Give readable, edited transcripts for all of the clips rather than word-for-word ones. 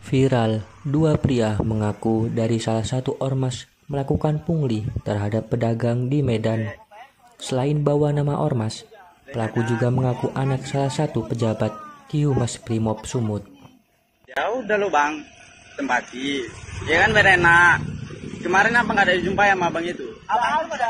Viral, dua pria mengaku dari salah satu ormas melakukan pungli terhadap pedagang di Medan. Selain bawa nama ormas, pelaku juga mengaku anak salah satu pejabat di Humas Brimob Sumut. Ya udah lo bang, tempati. Ya kan berenak. Kemarin apa nggak ada jumpa sama abang itu? Apa aja.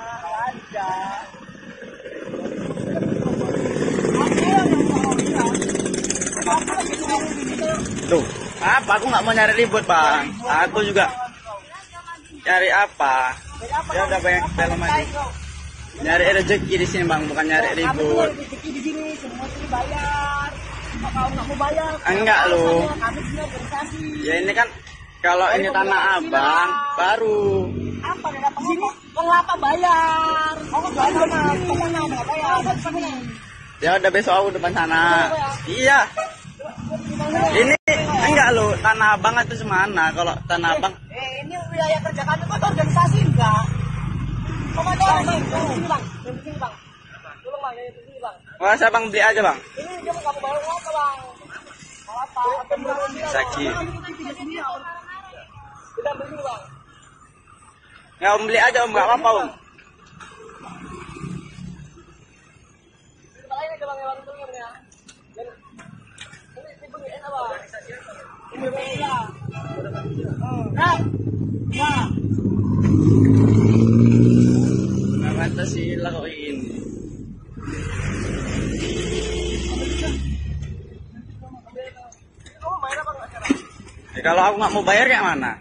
Tuh, apa? Aku nggak mau nyari ribut bang. Aku juga cari apa? Ya udah banyak film aja. Nyari rezeki di sini bang, bukan nyari ribut. Rezeki di sini semua dibayar. Kalau nggak mau bayar, Enggak lo. kami sini organisasi. Ya ini kan kalau ini tanah abang baru. Apa nggak dapat sini? Kenapa bayar? Kamu bayar mana? Nggak bayar. Ya udah besok aku depan sana. Iya. Ini enggak lo, tanah abang itu semana? Kalau tanah abang Ini wilayah kerja kami kok organisasi enggak? Pokoknya bang, sini bang, sini bang. Tolong bang, sini bang. masa bang beli aja bang? Ini dia mau kamu bayar apa bang? Apa? Sakit. Kita beli bang. Ya om beli aja om, nggak apa-apa om. Kepala ini bang, yang telurnya. Ini beli enak bang. Ini beli ya. Nah, ya. Nggak Pancasila kok ini. Kamu bayar apa nggak sekarang? Ya, kalau aku nggak mau bayar kayak mana?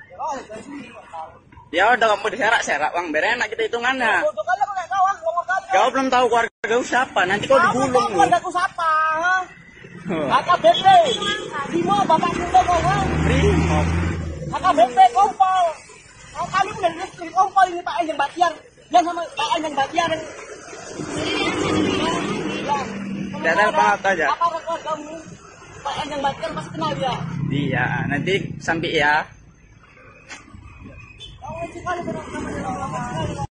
Ya udah kamu diserak-serak bang, biar enak kita hitungannya. Untuk kalian aku nggak tahu, ngomong kalian. Kau belum tahu keluarga kau siapa, nanti kau digulung lu. Keluargaku siapa? AKBP. Bimo, bapak muda ngomong. Brimob. AKBP kompol. Kalau kali udah dari kompol ini Pak Enjang Batiar. Yang sama Pak Enjang Batiar. Tidak ada apa-apa aja. Apa rekor kamu? Pak Enjang Batiar pasti kenal ya. Iya, nanti sampai ya. Kamu sekali dengan nama